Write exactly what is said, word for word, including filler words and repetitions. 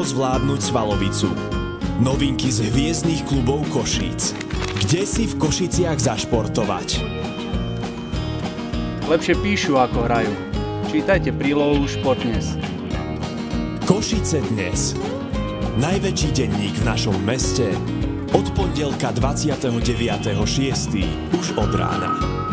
Ako zvládnuť svalovicu? Novinky z hviezdnych klubov Košíc. Kde si v Košiciach zašportovať? Lepšie píšu ako hrajú. Čítajte prílohu Športdnes. Košice dnes. Najväčší denník v našom meste. Od pondelka dvadsiateho deviateho šiesteho už od rána.